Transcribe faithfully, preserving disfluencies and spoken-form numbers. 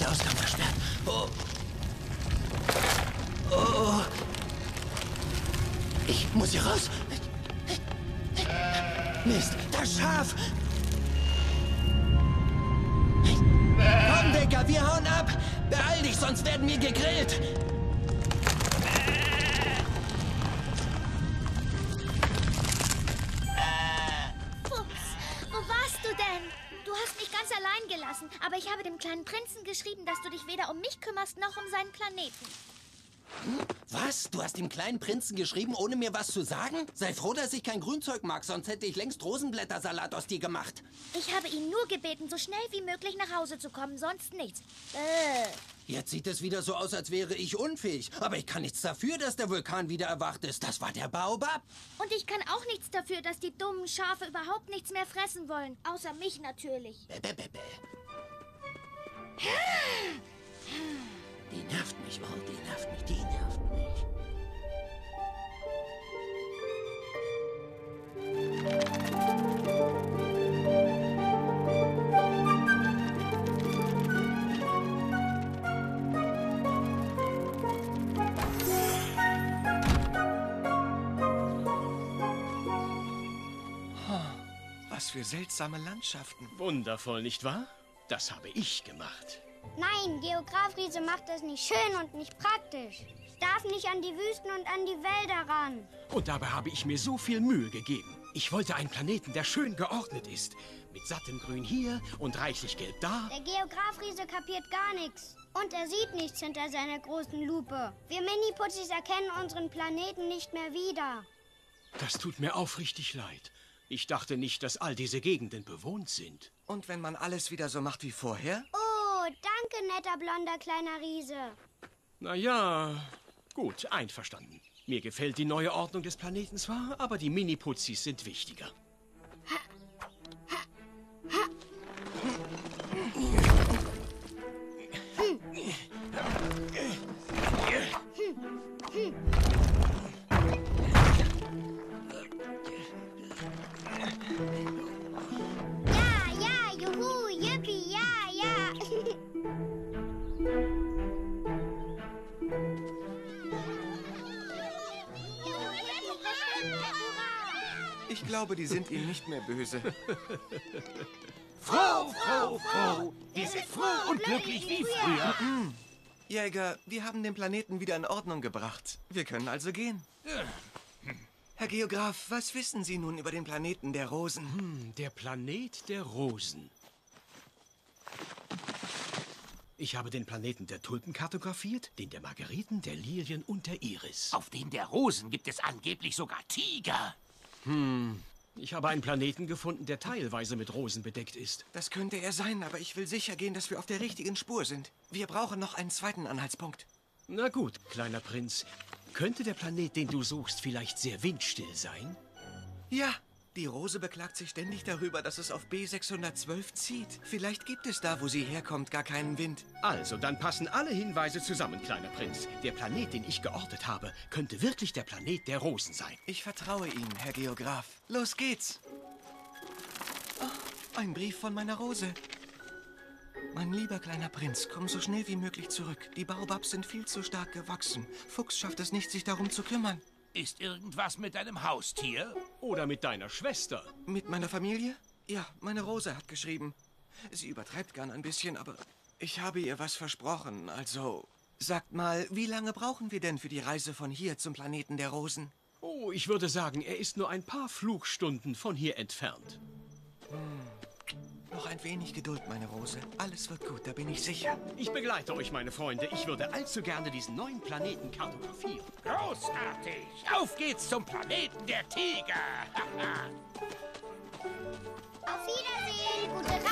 der Ausgang versperrt. Oh. Oh. Ich muss hier raus. Mist, das Schaf. Komm, Dicker, wir hauen ab. Beeil dich, sonst werden wir gegrillt. Du hast mich ganz allein gelassen, aber ich habe dem kleinen Prinzen geschrieben, dass du dich weder um mich kümmerst noch um seinen Planeten. Was? Du hast dem kleinen Prinzen geschrieben, ohne mir was zu sagen? Sei froh, dass ich kein Grünzeug mag, sonst hätte ich längst Rosenblättersalat aus dir gemacht. Ich habe ihn nur gebeten, so schnell wie möglich nach Hause zu kommen, sonst nichts. Äh. Jetzt sieht es wieder so aus, als wäre ich unfähig. Aber ich kann nichts dafür, dass der Vulkan wieder erwacht ist. Das war der Baobab. Und ich kann auch nichts dafür, dass die dummen Schafe überhaupt nichts mehr fressen wollen. Außer mich natürlich. Bäh, bäh, bäh, bäh. Die nervt mich, oh, die nervt mich, die nervt mich. Was für seltsame Landschaften. Wundervoll, nicht wahr? Das habe ich gemacht. Nein, Geograf Riese macht das nicht schön und nicht praktisch. Ich darf nicht an die Wüsten und an die Wälder ran. Und dabei habe ich mir so viel Mühe gegeben. Ich wollte einen Planeten, der schön geordnet ist. Mit sattem Grün hier und reichlich Gelb da. Der Geograf Riese kapiert gar nichts. Und er sieht nichts hinter seiner großen Lupe. Wir Miniputzis erkennen unseren Planeten nicht mehr wieder. Das tut mir aufrichtig leid. Ich dachte nicht, dass all diese Gegenden bewohnt sind. Und wenn man alles wieder so macht wie vorher? Oh, danke, netter blonder kleiner Riese. Na ja, gut, einverstanden. Mir gefällt die neue Ordnung des Planeten zwar, aber die Miniputzis sind wichtiger. Ja, ja, juhu, yippie, ja, ja. Ich glaube, die sind ihm nicht mehr böse. Froh, froh, froh. Wir sind froh und glücklich wie früher. Hm. Jäger, wir haben den Planeten wieder in Ordnung gebracht. Wir können also gehen. Herr Geograf, was wissen Sie nun über den Planeten der Rosen? Hm, der Planet der Rosen. Ich habe den Planeten der Tulpen kartografiert, den der Margeriten, der Lilien und der Iris. Auf dem der Rosen gibt es angeblich sogar Tiger. Hm, ich habe einen Planeten gefunden, der teilweise mit Rosen bedeckt ist. Das könnte er sein, aber ich will sicher gehen, dass wir auf der richtigen Spur sind. Wir brauchen noch einen zweiten Anhaltspunkt. Na gut, kleiner Prinz. Könnte der Planet, den du suchst, vielleicht sehr windstill sein? Ja, die Rose beklagt sich ständig darüber, dass es auf B sechshundertzwölf zieht. Vielleicht gibt es da, wo sie herkommt, gar keinen Wind. Also, dann passen alle Hinweise zusammen, kleiner Prinz. Der Planet, den ich geortet habe, könnte wirklich der Planet der Rosen sein. Ich vertraue Ihnen, Herr Geograf. Los geht's. Oh, ein Brief von meiner Rose. Mein lieber kleiner Prinz, komm so schnell wie möglich zurück. Die Baobabs sind viel zu stark gewachsen. Fuchs schafft es nicht, sich darum zu kümmern. Ist irgendwas mit deinem Haustier? Oder mit deiner Schwester? Mit meiner Familie? Ja, meine Rose hat geschrieben. Sie übertreibt gern ein bisschen, aber ich habe ihr was versprochen. Also, sagt mal, wie lange brauchen wir denn für die Reise von hier zum Planeten der Rosen? Oh, ich würde sagen, er ist nur ein paar Flugstunden von hier entfernt. Hm. Noch ein wenig Geduld, meine Rose. Alles wird gut, da bin ich sicher. Ich begleite euch, meine Freunde. Ich würde allzu gerne diesen neuen Planeten kartografieren. Großartig! Auf geht's zum Planeten der Tiger! Auf Wiedersehen, gute Reise!